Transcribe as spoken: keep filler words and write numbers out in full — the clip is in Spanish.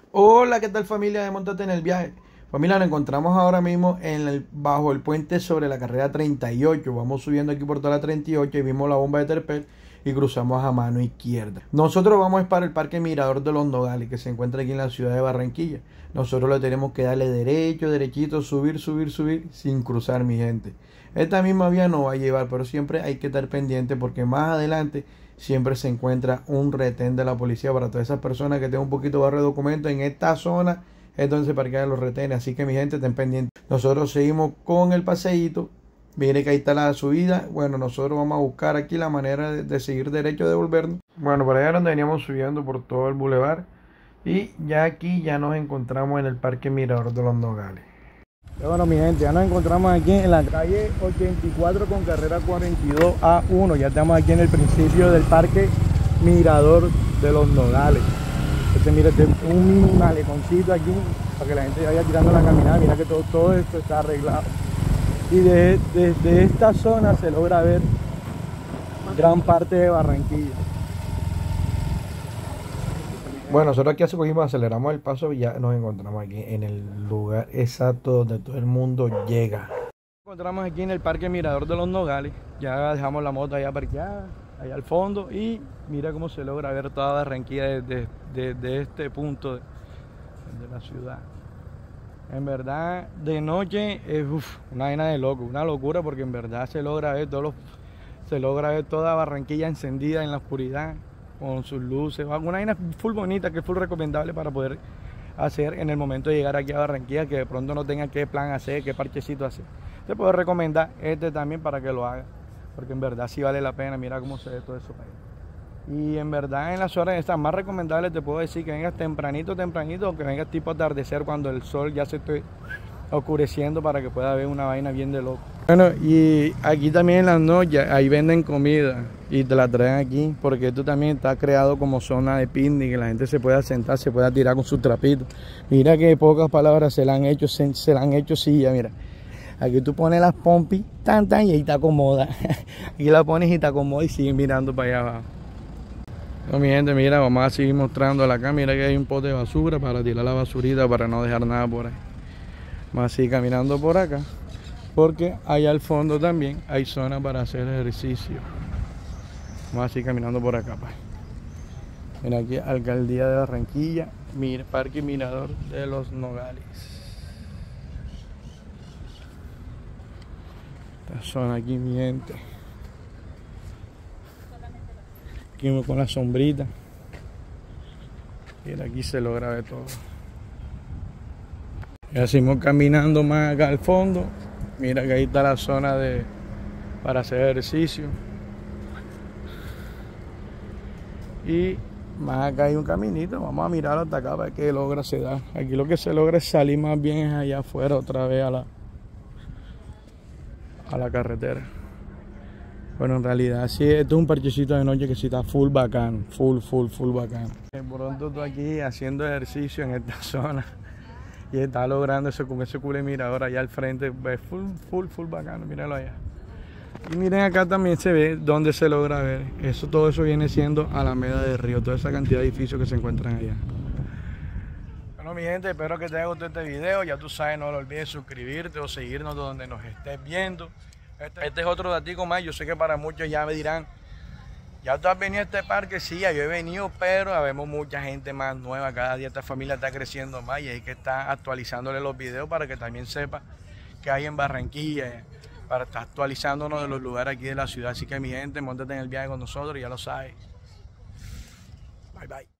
Hola, ¿qué tal familia de Montate en el Viaje? Familia, nos encontramos ahora mismo en el, bajo el puente sobre la carrera treinta y ocho. Vamos subiendo aquí por toda la treinta y ocho y vimos la bomba de Terpel y cruzamos a mano izquierda. Nosotros vamos para el Parque Mirador de los Nogales, que se encuentra aquí en la ciudad de Barranquilla. Nosotros le tenemos que darle derecho, derechito, subir, subir, subir, sin cruzar, mi gente. Esta misma vía no va a llevar, pero siempre hay que estar pendiente porque más adelante siempre se encuentra un retén de la policía para todas esas personas que tengan un poquito barrio de documentos. En esta zona es donde se parquean los retenes, así que mi gente, estén pendientes. Nosotros seguimos con el paseíto. Mire que ahí está la subida. Bueno, nosotros vamos a buscar aquí la manera de, de seguir derecho de devolvernos. Bueno, por allá donde veníamos subiendo por todo el bulevar. Y ya aquí ya nos encontramos en el Parque Mirador de los Nogales. Bueno, mi gente, ya nos encontramos aquí en la calle ochenta y cuatro con carrera cuarenta y dos A uno. Ya estamos aquí en el principio del Parque Mirador de los Nogales. Este, mira, este un maleconcito aquí para que la gente vaya tirando la caminada. Mira que todo, todo esto está arreglado. Y desde de, de esta zona se logra ver gran parte de Barranquilla. Bueno, nosotros aquí cogimos, aceleramos el paso y ya nos encontramos aquí en el lugar exacto donde todo el mundo llega. Nos encontramos aquí en el Parque Mirador de los Nogales. Ya dejamos la moto allá parqueada, allá al fondo, y mira cómo se logra ver toda Barranquilla desde, desde este punto de, de la ciudad. En verdad, de noche es uf, una vaina de loco, una locura, porque en verdad se logra ver todos los, se logra ver toda Barranquilla encendida en la oscuridad, con sus luces, una vaina full bonita que es full recomendable para poder hacer en el momento de llegar aquí a Barranquilla, que de pronto no tenga qué plan hacer, qué parchecito hacer. Te puedo recomendar este también para que lo haga, porque en verdad sí vale la pena. Mira cómo se ve todo eso para allá. Y en verdad en las horas estas más recomendables te puedo decir que vengas tempranito, tempranito, o que vengas tipo atardecer cuando el sol ya se esté oscureciendo, para que pueda ver una vaina bien de loco. Bueno, y aquí también en las noches, ahí venden comida y te la traen aquí, porque esto también está creado como zona de picnic, que la gente se pueda sentar, se pueda tirar con sus trapitos. Mira que pocas palabras se la han hecho, se, se la han hecho silla, mira. Aquí tú pones las pompis, tan tan, y ahí te acomoda. Aquí la pones y te acomoda y sigues mirando para allá abajo. No, mi gente, mira, vamos a seguir mostrándola acá. Mira que hay un pote de basura para tirar la basurita, para no dejar nada por ahí. Vamos a seguir caminando por acá, porque allá al fondo también hay zona para hacer ejercicio. Vamos a seguir caminando por acá, pues. Mira aquí, Alcaldía de Barranquilla, mira, Parque Mirador de los Nogales. Esta zona aquí, mi gente. Aquí con la sombrita. Mira, aquí se logra ver todo. Ya seguimos caminando más acá al fondo. Mira que ahí está la zona de para hacer ejercicio. Y más acá hay un caminito. Vamos a mirar hasta acá para ver qué logra se da. Aquí lo que se logra es salir más bien es allá afuera otra vez a la a la carretera. Bueno, en realidad sí, esto es un parchecito de noche que sí está full bacán, full, full, full bacán. De pronto estoy aquí haciendo ejercicio en esta zona y está logrando eso con ese culo mirador allá al frente, es full, full, full bacano, míralo allá. Y miren acá también se ve donde se logra ver, eso, todo eso viene siendo Alameda del Río, toda esa cantidad de edificios que se encuentran allá. Bueno, mi gente, espero que te haya gustado este video. Ya tú sabes, no lo olvides suscribirte o seguirnos donde nos estés viendo. Este, este es otro datico más. Yo sé que para muchos ya me dirán, ya tú has venido a este parque. Sí, ya yo he venido, pero habemos mucha gente más nueva. Cada día esta familia está creciendo más y hay que estar actualizándole los videos para que también sepa que hay en Barranquilla, para estar actualizándonos de los lugares aquí de la ciudad. Así que mi gente, móntate en el viaje con nosotros, ya lo sabes. Bye, bye.